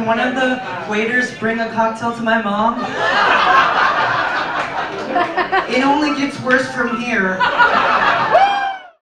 one of the waiters bring a cocktail to my mom? It only gets worse from here.